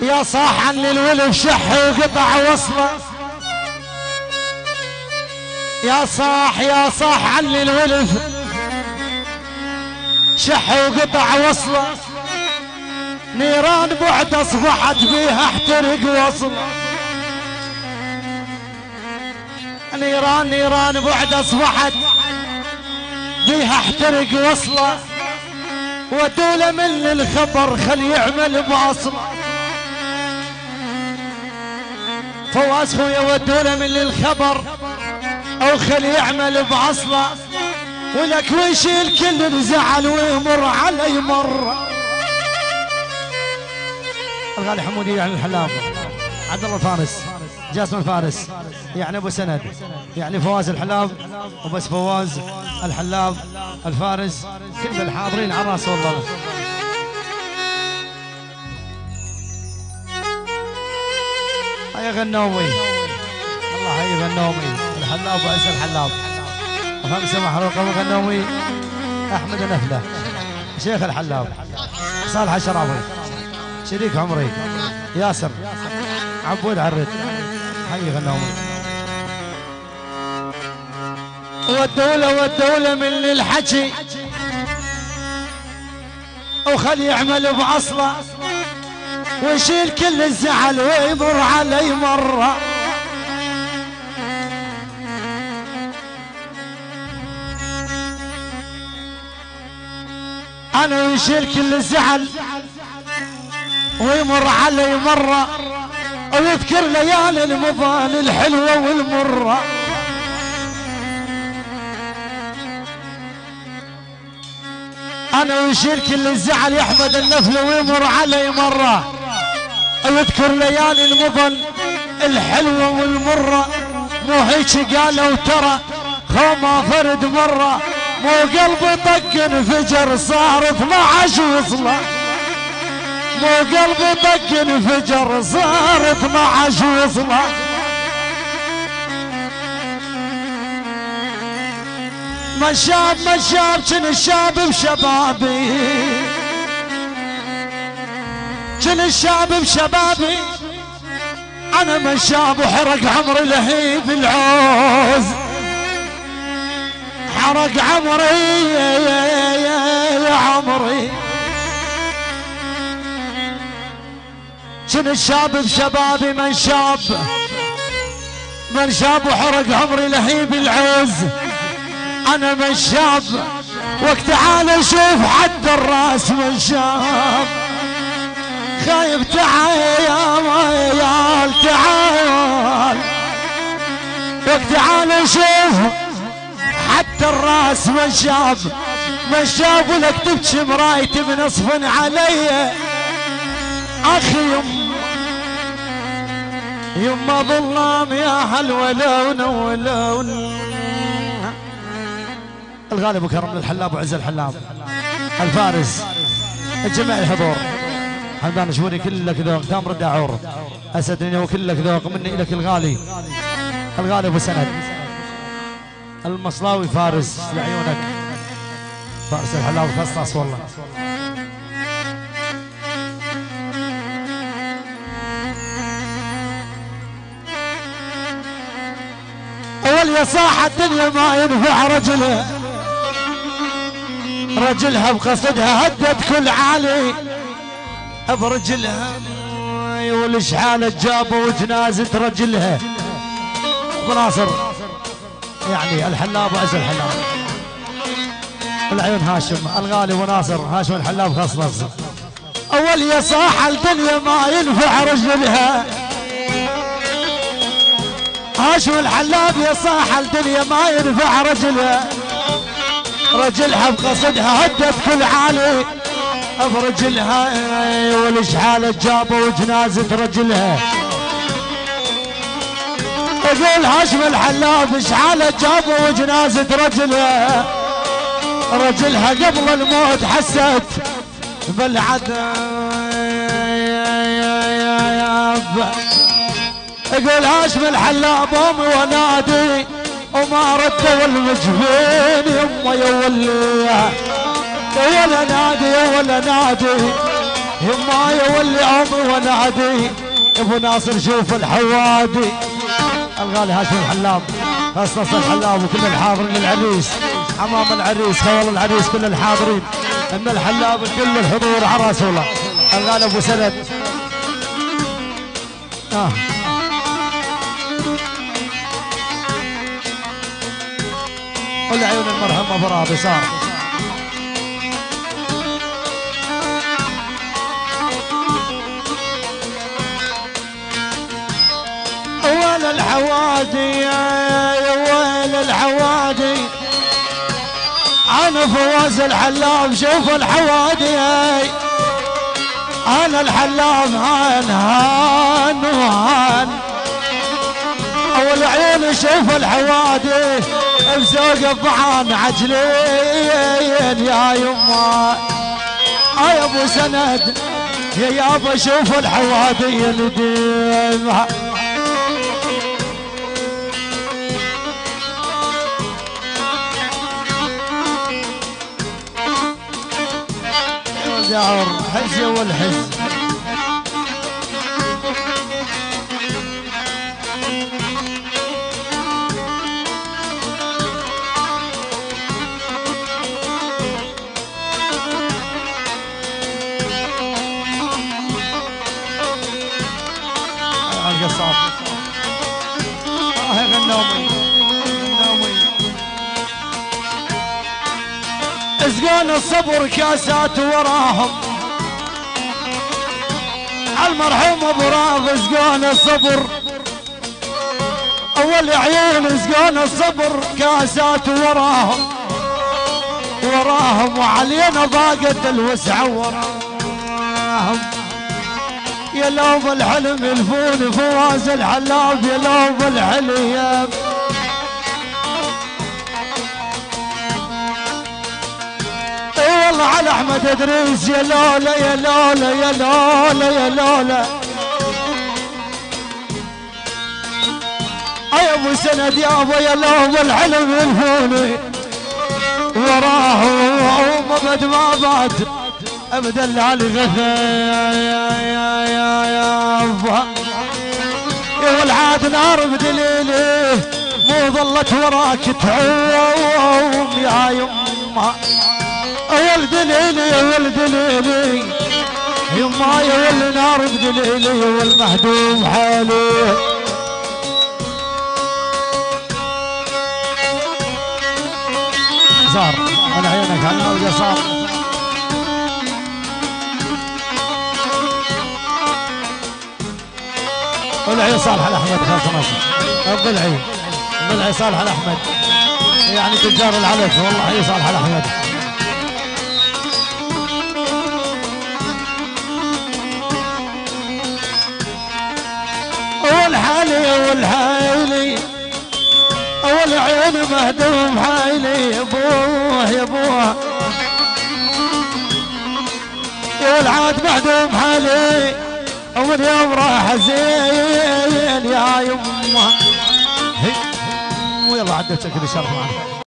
يا صاح عن الولف شح وقطع وصله، يا صاح عن الولف شح وقطع وصله، نيران بعد اصبحت بيها احترق وصله، نيران بعد اصبحت بيها احترق وصله، ودوله من الخبر خل يعمل باصله، فواز خويا ودوله من الخبر او خل يعمل باصله، ولك ويشيل كل الزعل ويمر علي مره. الغالي حمودي يعني الحلاف، عبد الله الفارس، جاسم الفارس، يعني ابو سند، يعني فواز الحلاف، وبس فواز الحلاف الفارس، كل الحاضرين على راس والله. هيا غنومي، الله هيا غنومي، الحلاف وعز الحلاف، وخمسه محروقه وغنومي، احمد نفله، شيخ الحلاف، صالح الشرافي، شريك عمري، ياسر، عبود عرد، حي غنومي. والدولة من الحكي وخل يعمل بعصله، ويشيل كل الزعل ويمر علي مرة. أنا ويشيل كل الزعل ويمر علي مرة، ويذكر ليالي المضان الحلوة والمرة. أنا ويشيل كل الزعل يحمد النفل ويمر علي مرة، ويذكر ليالي المضن الحلوة والمرة. مو هيك قالوا ترى خوما فرد مرة، مو قلبي طق انفجر صار 12 وصله، مو قلبي طق انفجر صار 12 وصله. مشاب كن الشاب بشبابي، كن الشاب بشبابي، انا مشاب وحرق عمري لهيب العوز، حرق عمري يا عمري. كن الشاب بشبابي من شاب وحرق عمري لهيب العوز، انا من شاب وقت تعال شوف حتى الراس من شاب، خايب تعال تعال وقت تعال شوف حتى الراس من شاب ولك تبكي مرايتي بنصف علي. اخي يما ظلام يا حلوة لون. الغالب وكرم الحلاب وعز الحلاب الفارس، الجميع الحضور، حمدان شوني كلك ذوق، تامر الداعور، اسد دنيا وكلك ذوق، مني الك الغالي، الغالي ابو سند، المصلاوي فارس لعيونك، فارس الحلاب خصص والله. اول يا صاح الدنيا ما ينفع رجلها بقصدها هدت كل عالي برجلها، والاشحال جابوا وجنازة رجلها. ابو ناصر يعني الحلاب وعز الحلاب، العيون هاشم الغالي وناصر هاشم الحلاب خصص. اول يا صاح الدنيا ما ينفع رجلها، هاشم الحلاب يا صاح الدنيا ما ينفع رجلها بقصدها هدت كل عالي برجلها، والاشحال جابوا وجنازة رجلها. اقول هاشم الحلاب اشحال جابوا وجنازة رجلها قبل الموت حست بالعذاب. اقول هاشم الحلاب امي ونادي وما ردوا المجفين، يما يا ولا نادي يما يا واللي عمري وانا عدي ابو ناصر شوف الحوادي. الغالي هاشم الحلاب خاصة الحلاب وكل الحاضرين للعريس امام العريس خوال العريس كل الحاضرين ان الحلاب كل الحضور على رسوله. الغالي ابو سند والعيون المرحوم ابو راضي صار ويل الحوادي يا ويل الحوادي انا فواز الحلاب شوف الحوادي انا الحلاب هان هان وهان اول عيون شوف الحوادي بزوق بحان عجلين يا يما يا ابو سند يا يابا شوف الحوادي نديمها دعور حز والحز القصاب غنومي اسقان الصبر كاسات وراهم المرحوم ابو راضي اسقان الصبر اول عيون اسقان الصبر كاسات وراهم وعلينا ضاقت الوسعه وراهم يا لوب الحلم يلفون فواز الحلاب يا لوب الحليب اي والله على احمد ادريس يا لولا يا لولا يا لولا يا لولا يا ابو سند يابا يا لوب الحلم يلفوني وراه وابد ما بات ابدا على غثا يا والعاد نار بدليله مو ظلت وراك تعوم يا يما يا ولد ليلي يا ولد ليلي يما يا ولد نار بدليلي والمهدوم حالي صار على عينك هلا وجا صار الضلعي صالح الاحمد خاصة مصر الضلعي صالح الاحمد يعني تجار العلف والله هي صالح الاحمد والحالي والعين مهدوم حالي يا ابوه يا ابوه والعاد مهدوم حالي ومن يوم راح زين يا يمه ويلا عدت شكل الشرف معنا.